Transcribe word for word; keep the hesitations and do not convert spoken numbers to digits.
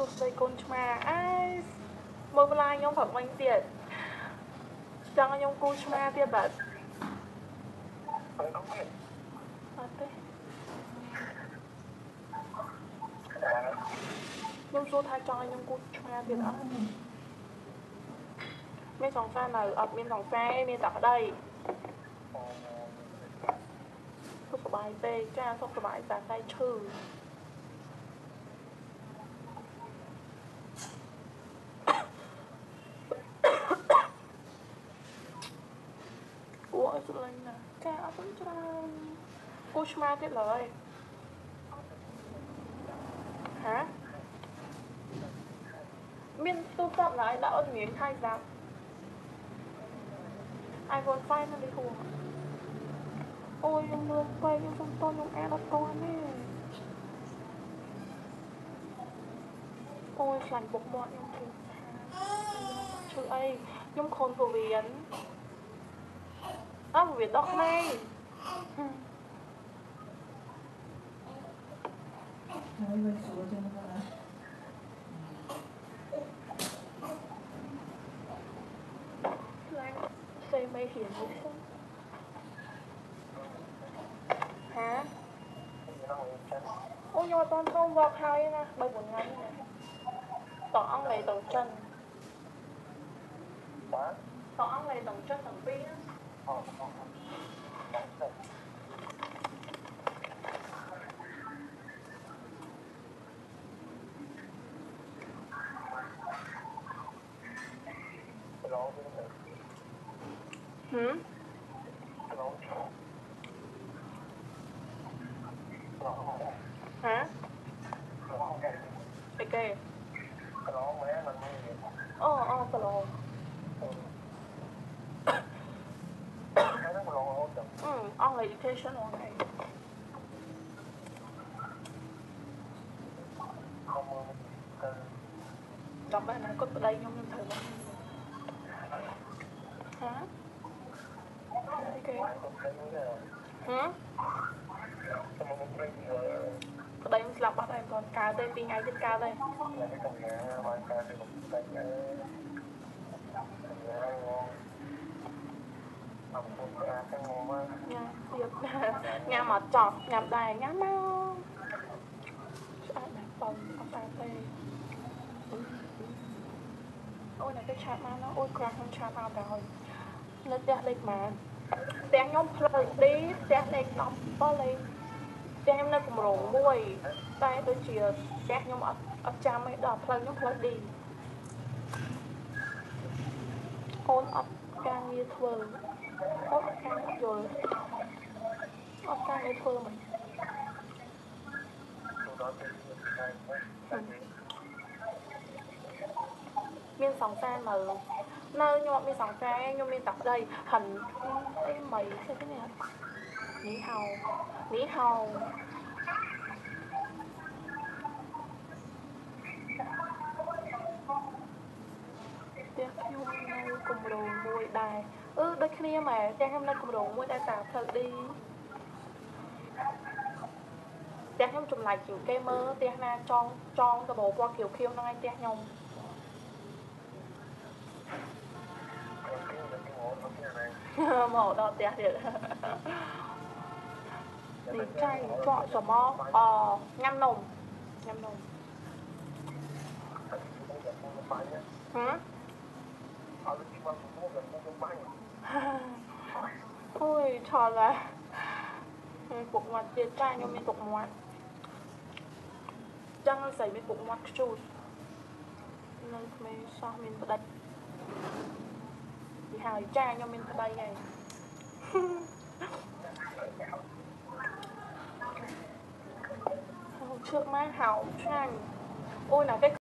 Suốt đây con chma ai mơ lai nhóm phẩm anh tiệt chẳng nhóm cô chma tiệt bật à thế nhóm suốt hai cho nhóm cô chma tiệt á mấy sòng pha nào ở bên sòng pha em đặt ở đây sốt sổ bài tê cha sốt sổ bài giả tay trừ ủa sự lên nè cha ở vẫn cho cô chma tiệt lời hả miền tu tập lại đã ở miếng thay rằng iPhone năm nó đi hùa ôi yung mưa quay yung phong tôn yung e đọc con nè ôi sành bột mọt yung kìa chứ ấy yung khôn phổ biến á phổ biến đọc này xây mây hiển đúng không hả ôi nhưng mà con không vọt hai nè bảy bốn ngày nè tỏ ông này tầng chân tỏ ông này tầng chân tầng pi á hử hả ok ờ ờ salon ừ ông là education one này đọc bài này có từ đây không em thử mà hả ok hả ở đây em lọc bắt em còn cao đây pin ngay trên cao đây nha nhà mà chọt nhà đài nhá mau ai đặt phòng ông ta tê ôi này cái chat mà nó ôi crap không chat nào rồi lên đẹp lịch mà tiếng nhóm plug đi tiếng lịch đọc bao lên tiếng em nơi cùng rộng mùi tay tôi chỉ tiếng nhóm ở ở trăm ấy đọc plug nhóm plug đi ôn ập càng như thơ ôn càng rồi ôn càng như thơ mình miên sòng xa mà nơi nhưng mà miên sòng xa nhưng miên tập đây hình em mày sao thế này ní hầu ní hầu tiếng hôm nay cùng đồ mùi đài ừ đôi khi mà tiếng hôm nay cùng đồ mùi đài tạo thật đi tiếng hôm chùm lại kiểu cây mơ tiếng na tròn tròn cái bộ qua kiểu khiêu nó ngay tiếng nhông màu đỏ tiếng được thì chay chọn sổ mó ờ ngâm nồng ngâm nồng hả ôi trời là cục mặt tiền trai nhưng mình cục mặt chẳng là xảy mình cục mặt chút nên mình sao mình bật thì hào trai nhưng mình bay này trước má hào trang ôi là cái